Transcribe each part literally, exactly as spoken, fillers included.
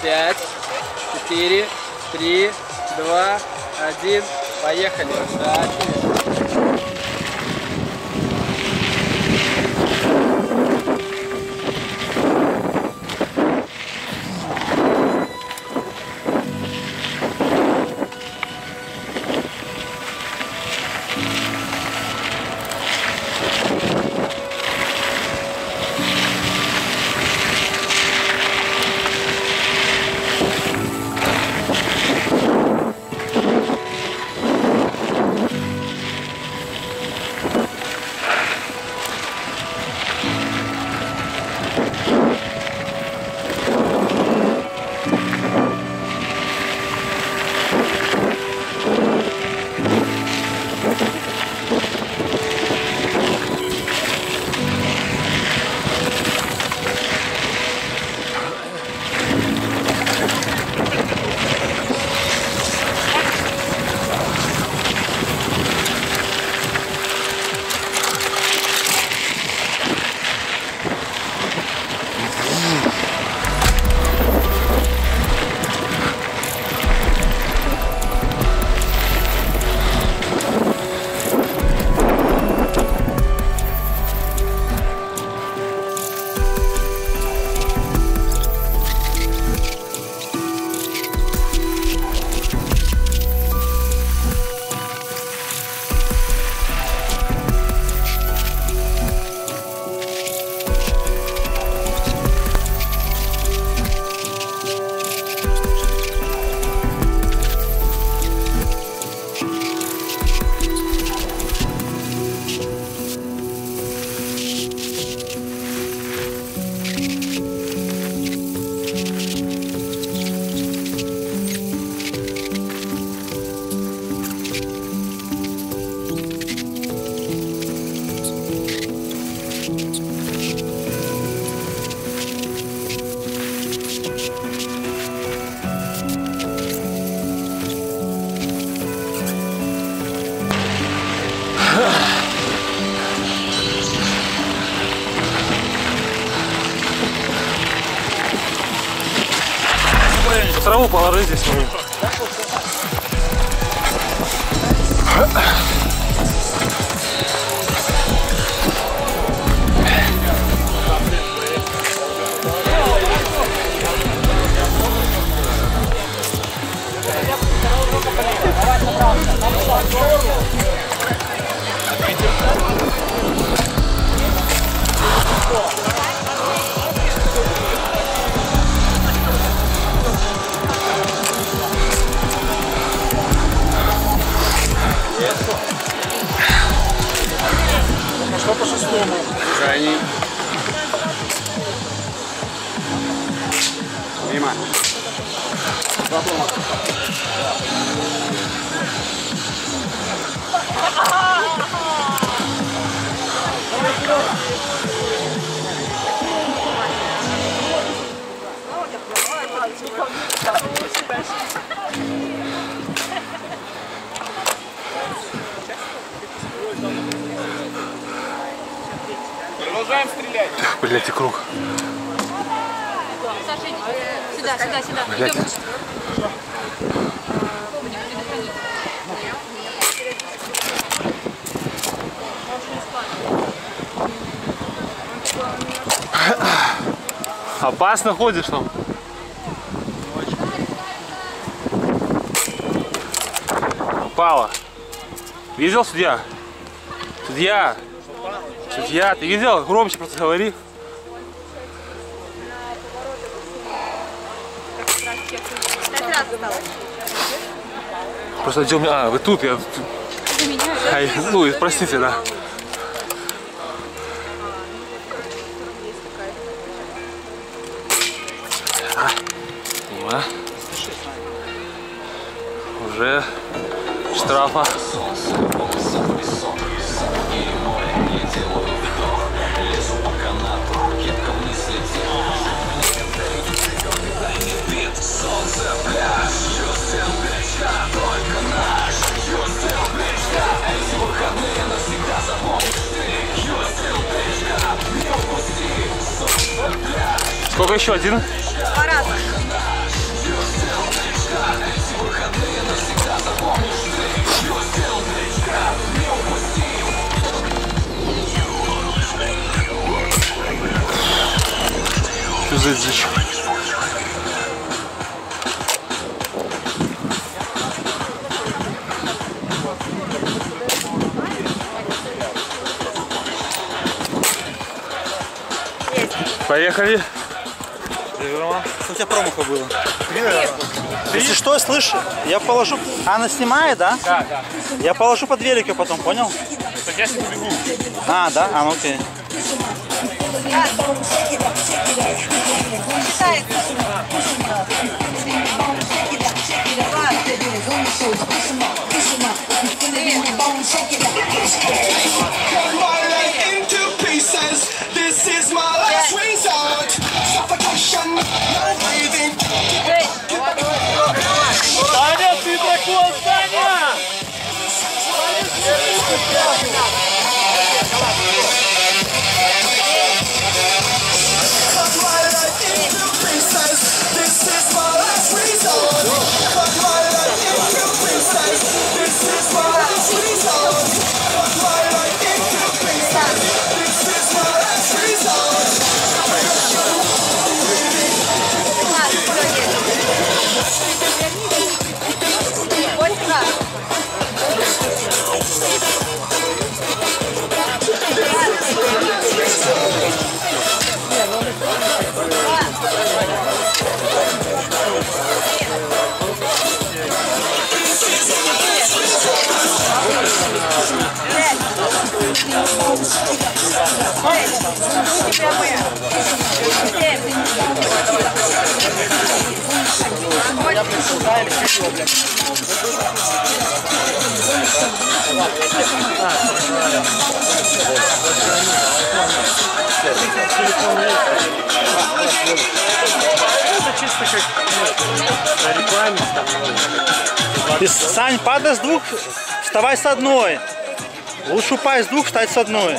пять, четыре, три, два, один. Поехали. Удачи. Траву положи здесь. Что по шестому? Крайний. Мимо. Два дома. Продолжаем стрелять. Блять, и круг. Саша, иди. Сюда, сюда, сюда. Блядь. Идем. Опасно ходишь там. Упала. Видел, судья? Судья! Судья, ты видел? Громче просто говори. Просто где у меня... А, вы тут, я... Ай, ну, простите, да. А, мимо. Уже штрафа. Сколько еще? Один? Два раза. Что за дичь? Поехали. Что у тебя промаха было? Если что, слышь, я положу... Она снимает, да? Да, да. Я положу под великой потом, понял? Так я сейчас бегу. А, да? А, ну окей. Саня, ты дракон, Саня! Это чисто как рекламе. Ты, Сань, падай с двух, вставай с одной. Лучше упасть с двух, встать с одной.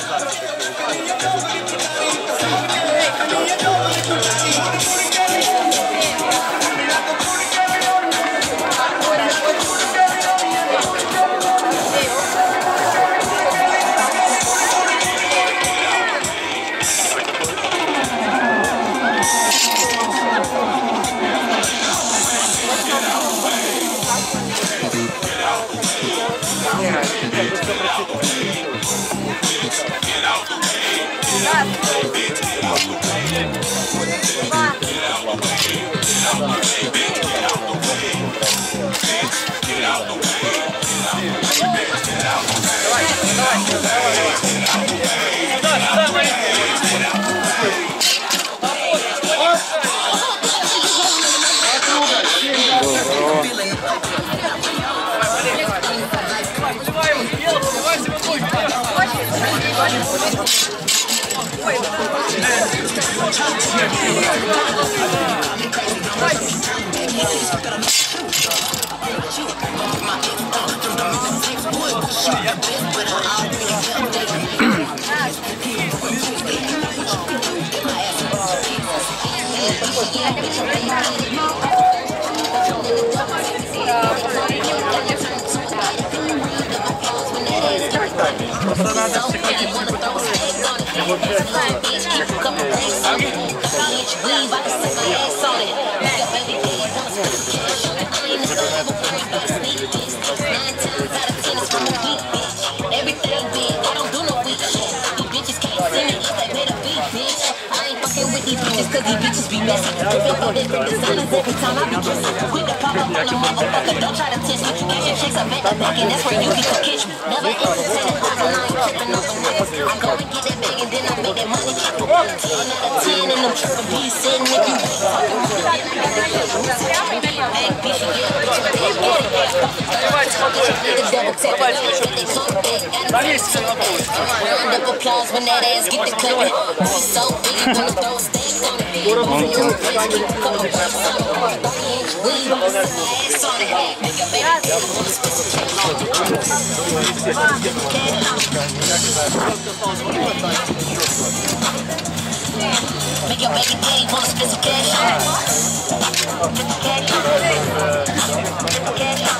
Make your baby daddy wanna spend some cash. Cash.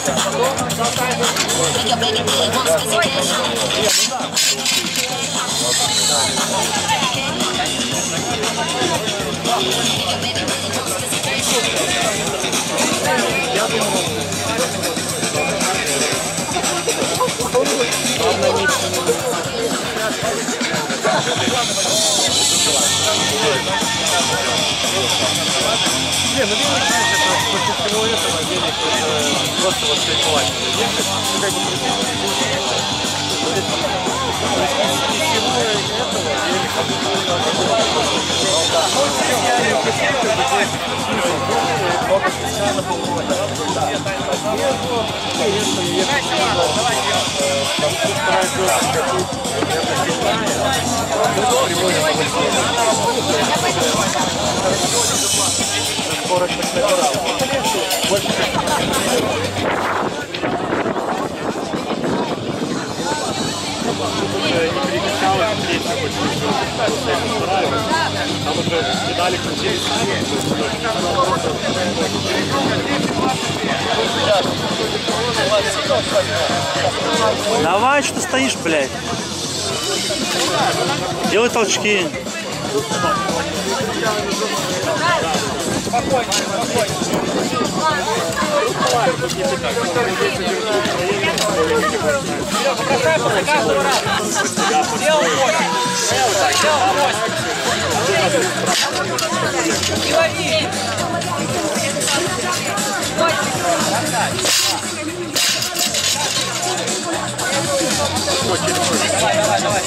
Make your baby daddy want some Не, ну велик это против всего этого велик просто вот кайфовать. Ехать, ну как бы крутить. Из всего этого велик скорость набирала. Больше не перекачалось, третья больше там уже педали крутились. Давай, что стоишь, блядь? Делай толчки. Спокойно, спокойно. Бросай после каждого раза. Делай восемь. Делай восемь. Не лови. Давай, давай, давай.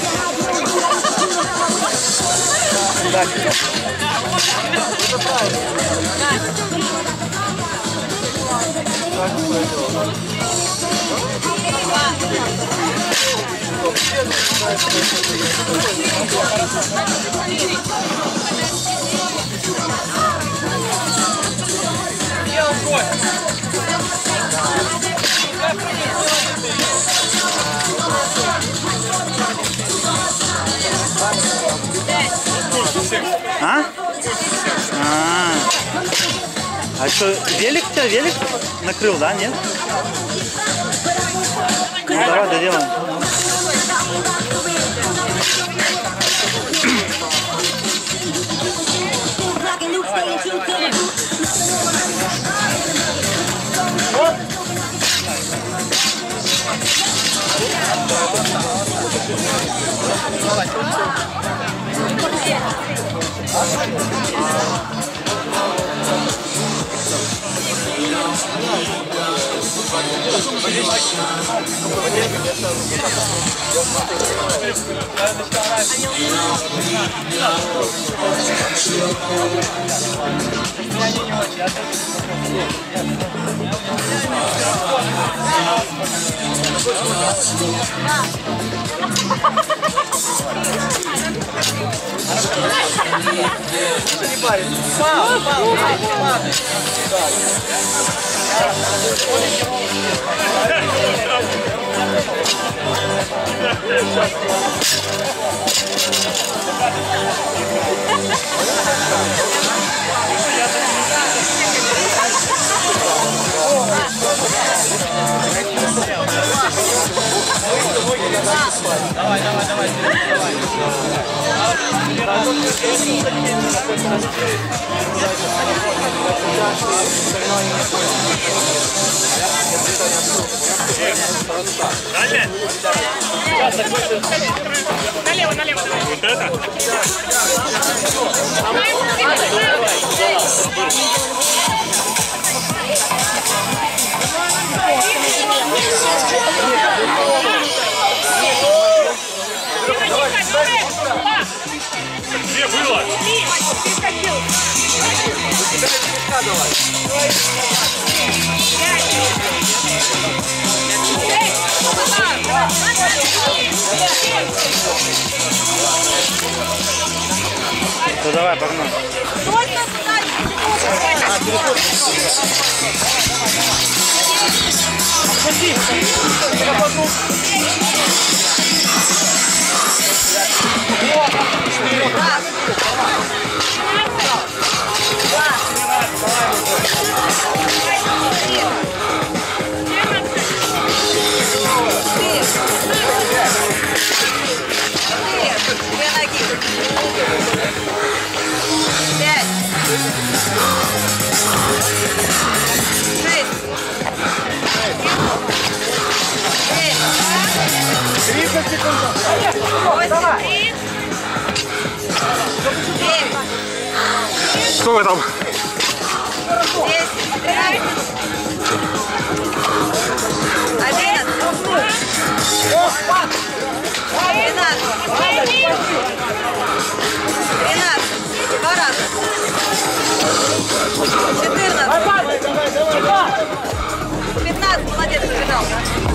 Это правильно. А? А, а что, велик у тебя, велик накрыл, да, нет? Ну, давай доделаем. Мало, мало, мало. Давай, давай, давай. Далее. Налево, налево, давай. Вот это? Где было? Ну давай, погнали. Сколько там? десять, одиннадцать, двенадцать, тринадцать, два раза, четырнадцать, пятнадцать, молодец, побежал.